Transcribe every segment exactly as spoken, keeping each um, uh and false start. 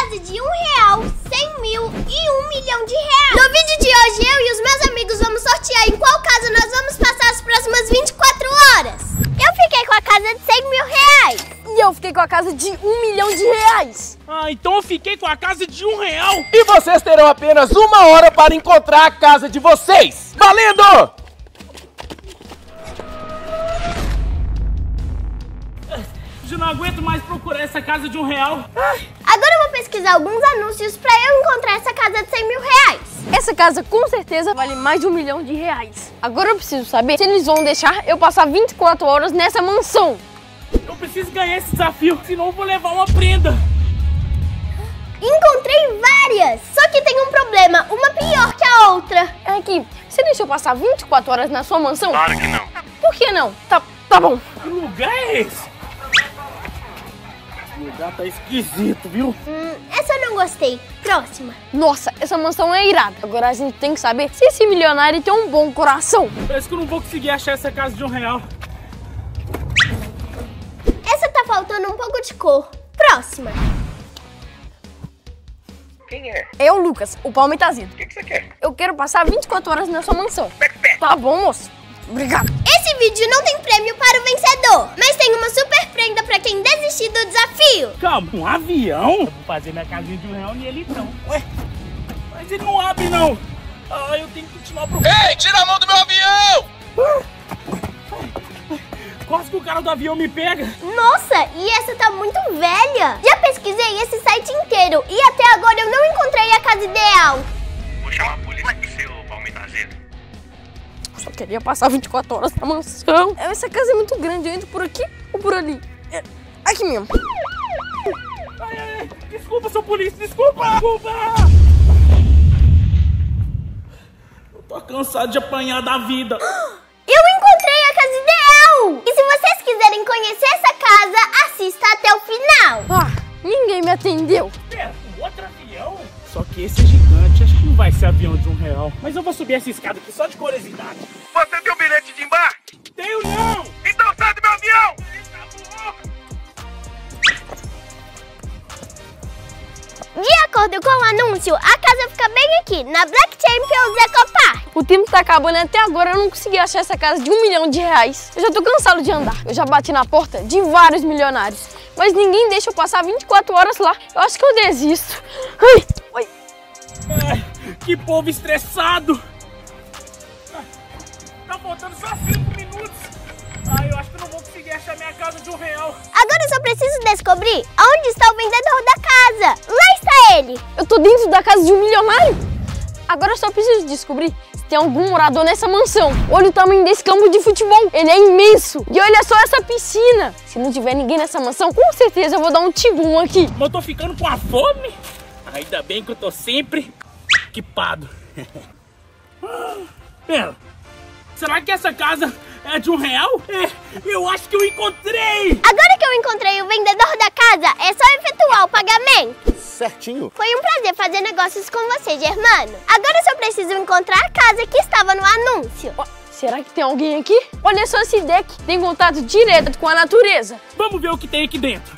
casa de um real, cem mil e um milhão de reais. No vídeo de hoje, eu e os meus amigos vamos sortear em qual casa nós vamos passar as próximas vinte e quatro horas. Eu fiquei com a casa de cem mil reais. E eu fiquei com a casa de um milhão de reais. Ah, então eu fiquei com a casa de um real. E vocês terão apenas uma hora para encontrar a casa de vocês. Valendo! Eu não aguento mais procurar essa casa de um real. Agora eu vou pesquisar alguns anúncios pra eu encontrar essa casa de cem mil reais. Essa casa com certeza vale mais de um milhão de reais. Agora eu preciso saber se eles vão deixar eu passar vinte e quatro horas nessa mansão. Eu preciso ganhar esse desafio, senão eu vou levar uma prenda. Encontrei várias, só que tem um problema, uma pior que a outra. É que você deixou eu passar vinte e quatro horas na sua mansão? Claro que não. Por que não? Tá, tá bom. Que lugar é esse? O lugar tá esquisito, viu? Hum, essa eu não gostei. Próxima. Nossa, essa mansão é irada. Agora a gente tem que saber se esse milionário tem um bom coração. Parece que eu não vou conseguir achar essa casa de um real. Essa tá faltando um pouco de cor. Próxima. Quem é? É o Lucas, o palme tá azedo. O que, que você quer? Eu quero passar vinte e quatro horas na sua mansão. Tá bom, moço. Obrigado. Esse vídeo não tem prêmio para o vencedor, mas tem uma super prenda para quem desistir do desafio. Calma, um avião? Eu vou fazer minha casinha de um real nele então. Ué, mas ele não abre não. Ah, eu tenho que continuar procurando. Ei, tira a mão do meu avião! Quase que o cara do avião me pega. Nossa, e essa tá muito velha. Já pesquisei esse site inteiro e até agora eu não encontrei a casa ideal. Vou chamar a polícia pro seu palmitazeiro. Só queria passar vinte e quatro horas na mansão. Essa casa é muito grande, eu entro por aqui ou por ali? É aqui mesmo. Ai, ai, ai. Desculpa, seu polícia, desculpa. Desculpa. Eu tô cansado de apanhar da vida. Eu encontrei a casa ideal! E se vocês quiserem conhecer essa casa, assista até o final. Ah, ninguém me atendeu. Pera, um outro avião? Só que esse é gigante, acho que não vai ser avião de um real. Mas eu vou subir essa escada aqui só de curiosidade. Você tem um bilhete de embarque? Tenho não! Então sai do meu avião! De acordo com o anúncio, a casa fica bem aqui, na Black Champions Eco Park. O tempo tá acabando e até agora eu não consegui achar essa casa de um milhão de reais. Eu já tô cansado de andar. Eu já bati na porta de vários milionários. Mas ninguém deixa eu passar vinte e quatro horas lá. Eu acho que eu desisto. Ai, ai. Ai, que povo estressado! Tá faltando só cinco minutos. Ai, eu acho que eu não vou conseguir achar minha casa de um real. Agora eu só preciso descobrir onde está o vendedor da casa. Lá está ele. Eu tô dentro da casa de um milionário? Agora eu só preciso descobrir se tem algum morador nessa mansão. Olha o tamanho desse campo de futebol. Ele é imenso. E olha só essa piscina. Se não tiver ninguém nessa mansão, com certeza eu vou dar um tibum aqui. Mas eu tô ficando com a fome. Ainda bem que eu tô sempre equipado. Pera, será que essa casa é de um real? É, eu acho que eu encontrei! Agora que eu encontrei o vendedor da casa, é só efetuar o pagamento. Certinho. Foi um prazer fazer negócios com você, Germano. Agora eu só preciso encontrar a casa que estava no anúncio. Ó, será que tem alguém aqui? Olha só esse deck, tem contato direto com a natureza. Vamos ver o que tem aqui dentro.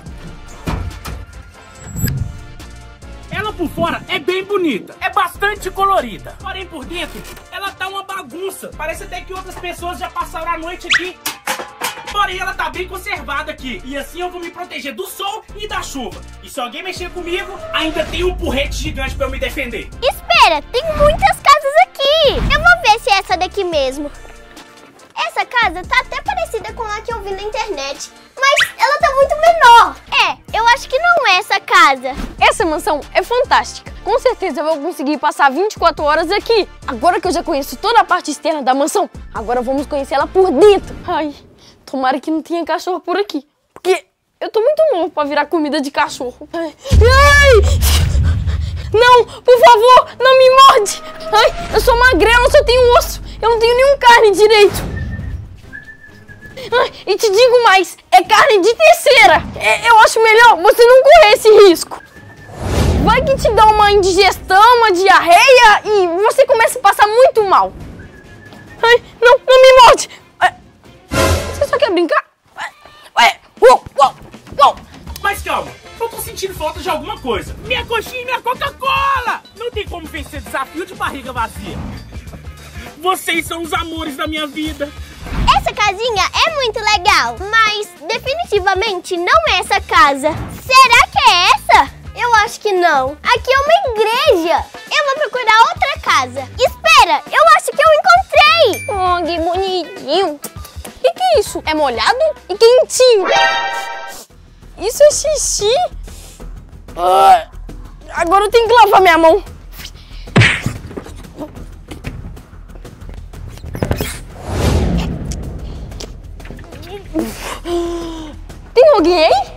Ela por fora é bem bonita, é bastante colorida. Porém por dentro, ela tá uma bagunça. Parece até que outras pessoas já passaram a noite aqui. Porém ela tá bem conservada aqui. E assim eu vou me proteger do sol e da chuva. E se alguém mexer comigo, ainda tem um porrete gigante pra eu me defender. Espera, tem muitas casas aqui. Eu vou ver se é essa daqui mesmo. Essa casa tá até parecida com a que eu vi na internet, mas ela tá muito menor. É, eu acho que não é essa casa. Essa mansão é fantástica. Com certeza eu vou conseguir passar vinte e quatro horas aqui. Agora que eu já conheço toda a parte externa da mansão, agora vamos conhecer ela por dentro. Ai, tomara que não tenha cachorro por aqui, porque eu tô muito novo pra virar comida de cachorro. Ai, ai! Não, por favor, não me morde. Ai, eu sou magrelo, eu só tenho osso. Eu não tenho nenhum carne direito. Ai, e te digo mais, é carne de terceira. É, eu acho melhor você não correr esse risco. Vai que te dá uma indigestão, uma diarreia e você começa a passar muito mal. Ai, não, não me morde. Você só quer brincar? Ué, uou, uou, uou. Mas calma, eu tô sentindo sentindo falta de alguma coisa. Minha coxinha e minha Coca-Cola! Não tem como vencer desafio de barriga vazia. Vocês são os amores da minha vida. Essa casinha é muito legal, mas definitivamente não é essa casa. Será que é essa? Eu acho que não. Aqui é uma igreja. Eu vou procurar outra casa. Espera, eu acho que eu encontrei. Oh, que bonitinho. O que, que é isso? É molhado e quentinho. Isso é xixi? Ah, agora eu tenho que lavar minha mão. Tem alguém aí?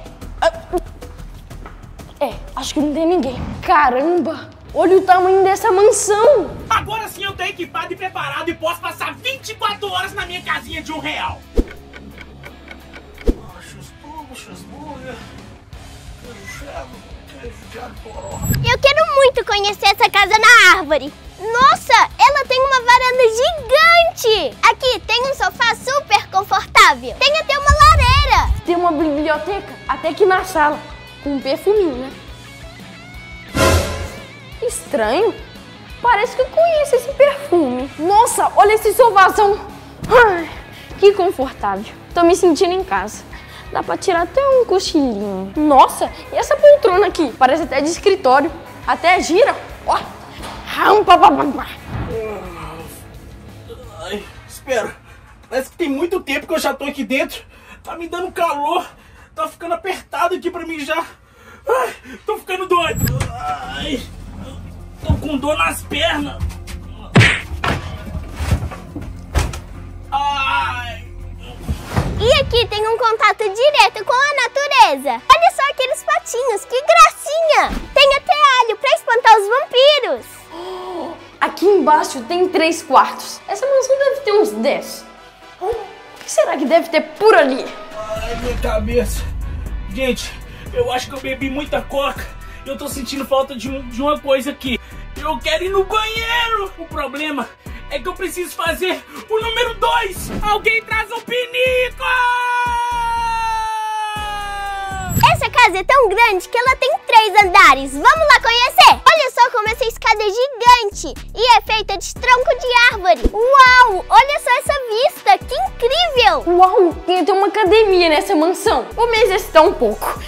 É, acho que não tem ninguém. Caramba, olha o tamanho dessa mansão. Agora sim eu tô equipado e preparado e posso passar vinte e quatro horas na minha casinha de um real. Eu quero muito conhecer essa casa na árvore. Nossa, ela tem uma varanda gigante. Aqui tem um sofá super confortável. Tem até uma lareira. Tem uma biblioteca até aqui na sala, com um perfuminho, né? Estranho. Parece que eu conheço esse perfume. Nossa, olha esse sofazão. Ai, que confortável. Tô me sentindo em casa. Dá pra tirar até um cochilinho. Nossa, e essa poltrona aqui? Parece até de escritório. Até gira. Ó. Ai, espera. Parece que tem muito tempo que eu já tô aqui dentro. Tá me dando calor. Tá ficando apertado aqui pra mim já. Ai, tô ficando doido. Ai, tô com dor nas pernas. Ai. E aqui tem um contato direto com a natureza. Olha só aqueles patinhos, que gracinha! Tem até alho pra espantar os vampiros. Aqui embaixo tem três quartos. Essa mansão deve ter uns dez. O que será que deve ter por ali? Ai, minha cabeça. Gente, eu acho que eu bebi muita coca. Eu tô sentindo falta de, um, de uma coisa aqui. Eu quero ir no banheiro. O problema é que eu preciso fazer o número dois. Alguém traz um pinico! Essa casa é tão grande que ela tem três andares. Vamos lá conhecer? Olha só como essa escada é gigante e é feita de tronco de árvore. Uau! Olha só essa vista, que incrível! Uau, tem até uma academia nessa mansão. Vou me exercitar um pouco.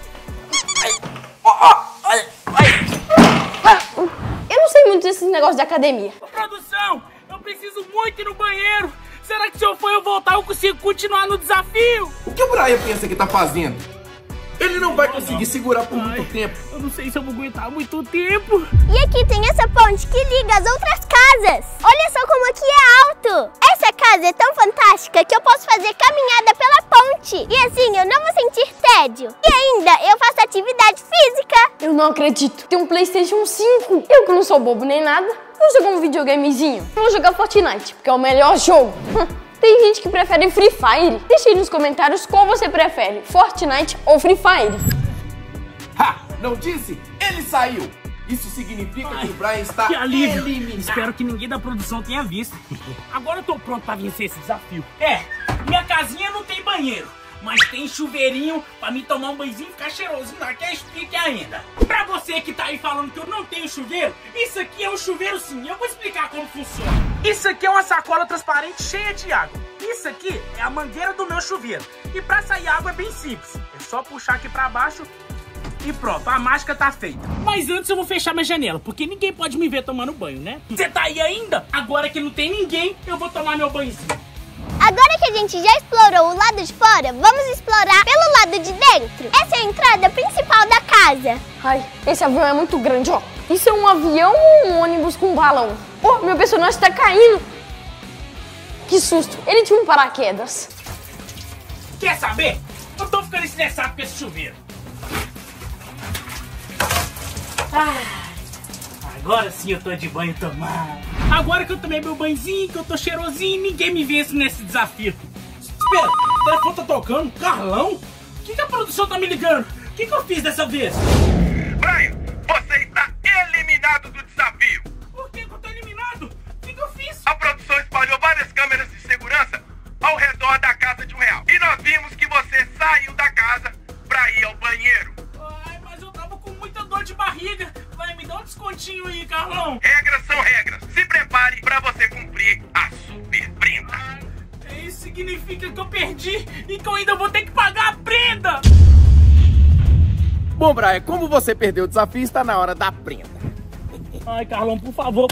Eu não sei muito desses negócios de academia. Produção, eu preciso muito ir no banheiro. Será que se eu for eu voltar eu consigo continuar no desafio? O que o Brian pensa que tá fazendo? Ele não vai conseguir segurar por muito tempo. Eu não sei se eu vou aguentar muito tempo. E aqui tem essa ponte que liga as outras casas. Olha só como aqui é alto. Essa casa é tão fantástica que eu posso fazer caminhada pela ponte. E assim eu não vou sentir tédio. E ainda eu faço atividade física. Eu não acredito. Tem um PlayStation cinco. Eu que não sou bobo nem nada, vou jogar um videogamezinho. Vou jogar Fortnite, porque é o melhor jogo. Tem gente que prefere Free Fire. Deixa aí nos comentários qual você prefere, Fortnite ou Free Fire. Ha! Não disse? Ele saiu! Isso significa Ai, que o Brian está que alívio. eliminado. Espero que ninguém da produção tenha visto. Agora eu tô pronto pra vencer esse desafio. É, minha casinha não tem banheiro, mas tem chuveirinho pra mim tomar um banhozinho e ficar cheirosinho naquele pique ainda. Pra você que tá aí falando que eu não tenho chuveiro, isso aqui é um chuveiro sim. Eu vou explicar como funciona. Isso aqui é uma sacola transparente cheia de água. Isso aqui é a mangueira do meu chuveiro. E pra sair água é bem simples. É só puxar aqui pra baixo e pronto, a mágica tá feita. Mas antes eu vou fechar minha janela, porque ninguém pode me ver tomando banho, né? Você tá aí ainda? Agora que não tem ninguém, eu vou tomar meu banhozinho. Agora que a gente já explorou o lado de fora, vamos explorar pelo lado de dentro. Essa é a entrada principal da casa. Ai, esse avião é muito grande, ó. Isso é um avião ou um ônibus com balão? Oh, meu personagem tá caindo. Que susto, ele tinha um paraquedas. Quer saber? Eu tô ficando estressado com esse chuveiro. Ah, agora sim eu tô de banho tomado. Agora que eu tomei meu banhozinho, que eu tô cheirosinho, ninguém me vence nesse desafio. Espera, o telefone tá tocando? Carlão? O que, que a produção tá me ligando? O que, que eu fiz dessa vez? Brian, você está eliminado do desafio. Por que, que eu tô eliminado? O que, que eu fiz? A produção espalhou várias câmeras de segurança ao redor da casa de um real. E nós vimos que você saiu da casa pra ir ao banheiro. Ai, mas eu descontinho aí, Carlão. Regras são regras. Se prepare pra você cumprir a super prenda. Ah, isso significa que eu perdi e que eu ainda vou ter que pagar a prenda. Bom, Brian, como você perdeu o desafio, está na hora da prenda. Ai, Carlão, por favor.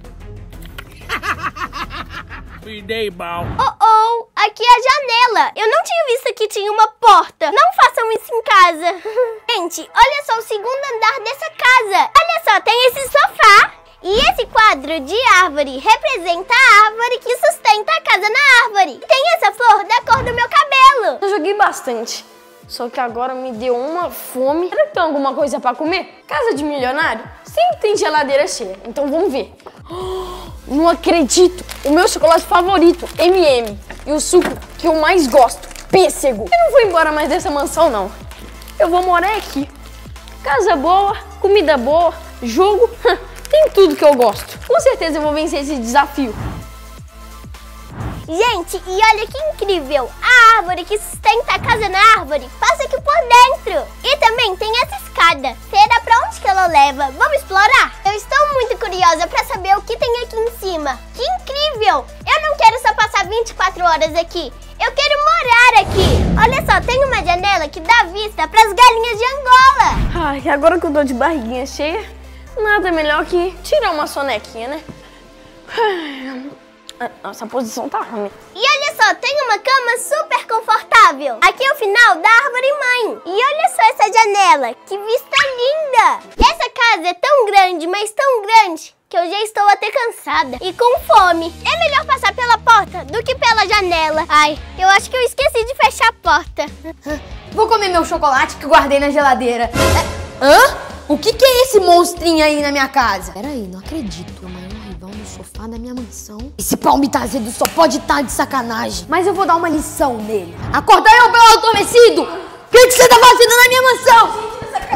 Cuidei, mal. Oh, oh, aqui é a janela. Eu não tinha visto que tinha uma porta. Não façam isso em casa. Gente, olha só o segundo andar dessa casa. Olha só, tem esse sofá. E esse quadro de árvore representa a árvore que sustenta a casa na árvore. E tem essa flor da cor do meu cabelo. Eu joguei bastante, só que agora me deu uma fome. Será que tem alguma coisa pra comer? Casa de milionário sempre tem geladeira cheia, então vamos ver. Oh, não acredito! O meu chocolate favorito, M e M. E o suco que eu mais gosto, pêssego. Eu não vou embora mais dessa mansão, não. Eu vou morar aqui. Casa boa, comida boa, jogo, tem tudo que eu gosto. Com certeza eu vou vencer esse desafio. Gente, e olha que incrível! A árvore que sustenta a casa na árvore passa aqui por dentro. E também tem essa escada. Será pra onde que ela leva? Vamos explorar? Eu estou muito curiosa pra saber o que tem aqui em cima. Que incrível! Eu não quero só passar vinte e quatro horas aqui. Eu quero morar aqui. Olha só, tem uma janela que dá vista pras galinhas de Angola. Ai, agora que eu tô de barriguinha cheia, nada melhor que tirar uma sonequinha, né? Nossa, a posição tá ruim. E olha só, tem uma cama super confortável. Aqui é o final da árvore mãe. E olha só essa janela, que vista linda. Essa casa é tão grande, mas tão grande, que eu já estou até cansada e com fome. É melhor passar pela porta do que pela janela. Ai, eu acho que eu esqueci de fechar a porta. Vou comer meu chocolate que guardei na geladeira. É... Hã? O que, que é esse monstrinho aí na minha casa? Peraí, não acredito. O maior rival no sofá da minha mansão. Esse palmito azedo só pode estar de sacanagem. Mas eu vou dar uma lição nele. Acorda eu, pelo adormecido! O que, que você tá fazendo na minha mansão?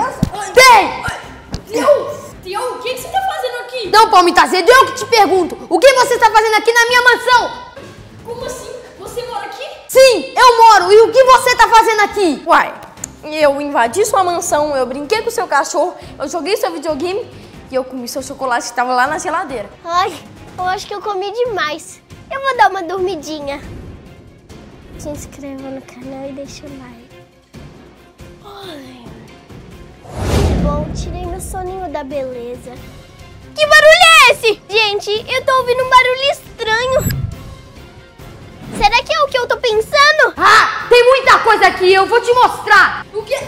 Tem! Tião, o que, que você tá fazendo aqui? Não, palmito azedo, eu que te pergunto. O que você tá fazendo aqui na minha mansão? Como assim? Você mora aqui? Sim, eu moro. E o que você tá fazendo aqui? Uai, eu invadi sua mansão, eu brinquei com seu cachorro, eu joguei seu videogame e eu comi seu chocolate que estava lá na geladeira. Ai, eu acho que eu comi demais. Eu vou dar uma dormidinha. Se inscreva no canal e deixa o like. Ai, que bom, tirei meu soninho da beleza. Que barulho é esse? Gente, eu tô ouvindo um barulho estranho. Será que é o que eu tô pensando? Ah, tem muita coisa aqui, eu vou te mostrar. O quê?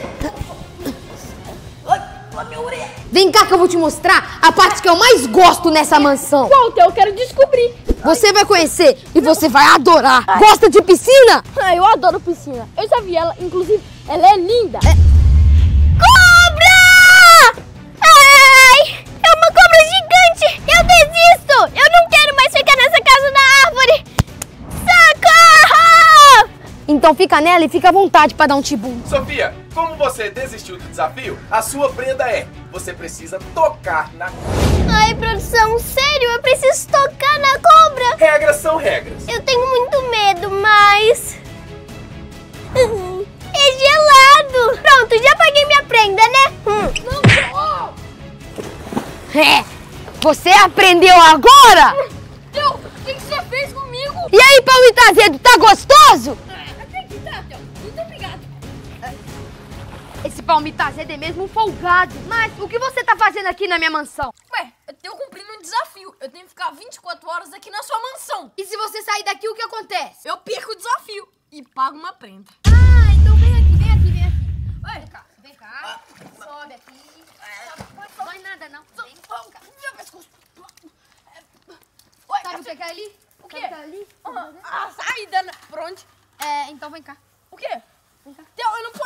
Ai, minha orelha. Vem cá que eu vou te mostrar a parte que eu mais gosto nessa mansão. Volta, eu quero descobrir. Você vai conhecer e você vai adorar. Gosta de piscina? Ah, eu adoro piscina. Eu já vi ela, inclusive, ela é linda. É. Cobra! Ai, é uma cobra gigante. Eu desisto. Eu não quero mais ficar nessa casa da árvore. Socorro! Então fica nela e fica à vontade pra dar um tibum. Sofia, como você desistiu do desafio, a sua prenda é: você precisa tocar na cobra. Ai, produção, sério, eu preciso tocar na cobra. Regras são regras. Eu tenho muito medo, mas... Hum, é gelado. Pronto, já paguei minha prenda, né? Hum. É, você aprendeu agora? Teu, o que, que você fez comigo? E aí, palmito azedo, tá gostoso? Até que tá, Teu. Muito obrigado. Esse palmito azedo é mesmo um folgado. Mas o que você tá fazendo aqui na minha mansão? Ué, eu tenho cumprindo um desafio. Eu tenho que ficar vinte e quatro horas aqui na sua mansão. E se você sair daqui, o que acontece? Eu perco o desafio e pago uma prenda. Ah, então vem aqui, vem aqui, vem aqui. Oi, vem cá, vem cá. Sobe aqui. Não vai nada, não. Vem cá. Meu pescoço. Sabe o que é ali? O quê? Sabe o que é ali? Ah, sai, Dana. Por onde? É, então vem cá. O quê? Vem cá. Teu, eu não